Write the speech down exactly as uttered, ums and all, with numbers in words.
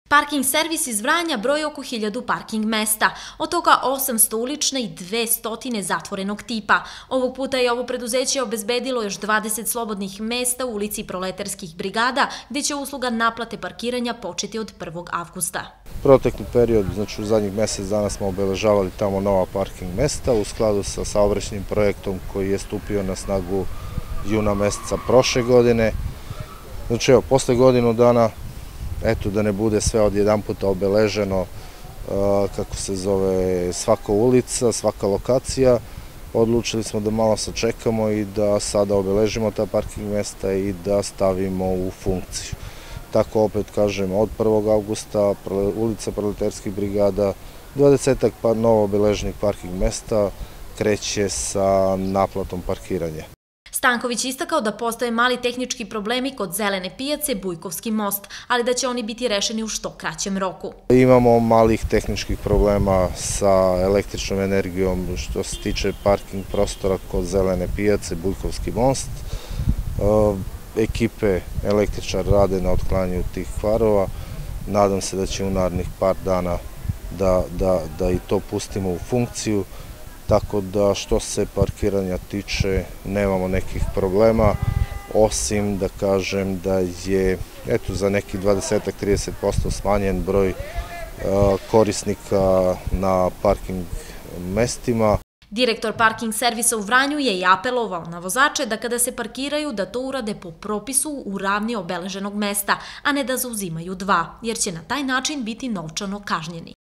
Parking servis iz Vranja broji oko hiljadu parking mesta, od toga osamsto ulične i dvesta zatvorenog tipa. Ovog puta je ovo preduzeće obezbedilo još dvadeset slobodnih mesta u ulici Proletarskih brigada, gde će usluga naplate parkiranja početi od prvog avgusta. Protekli period, znači u zadnjih mesec dana smo obeležavali tamo nova parking mesta u skladu sa saobraćajnim projektom koji je stupio na snagu juna meseca prošle godine. Znači evo, posle godinu dana, eto da ne bude sve odjedan puta obeleženo, kako se zove, svaka ulica, svaka lokacija, odlučili smo da malo sačekamo i da sada obeležimo ta parking mesta i da stavimo u funkciju. Tako opet kažem, od prvog avgusta ulica Proletarskih brigada, dvadesetak novo obeleženih parking mesta kreće sa naplatom parkiranja. Stanković istakao da postoje mali tehnički problemi kod Zelene pijace, Bujkovski most, ali da će oni biti rešeni u što kraćem roku. Imamo malih tehničkih problema sa električnom energijom što se tiče parking prostora kod Zelene pijace, Bujkovski most. Ekipe električara rade na otklanjanju tih kvarova. Nadam se da će u narednih par dana da i to pustimo u funkciju. Tako da što se parkiranja tiče nemamo nekih problema, osim da kažem da je eto za nekih dvadeset do trideset posto smanjen broj korisnika na parking mestima. Direktor parking servisa u Vranju je i apelovao na vozače da kada se parkiraju da to urade po propisu u ravni obeleženog mesta, a ne da zauzimaju dva, jer će na taj način biti novčano kažnjeni.